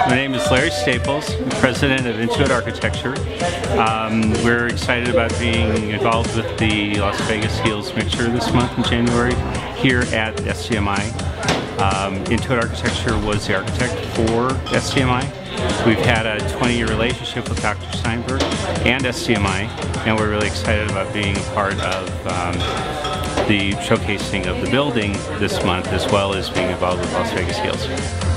My name is Larry Staples, President of Intuit Architecture. We're excited about being involved with the Las Vegas Heels Mixer this month in January here at SDMI. Intuit Architecture was the architect for SDMI. We've had a 20-year relationship with Dr. Steinberg and SDMI, and we're really excited about being a part of the showcasing of the building this month, as well as being involved with Las Vegas Heels.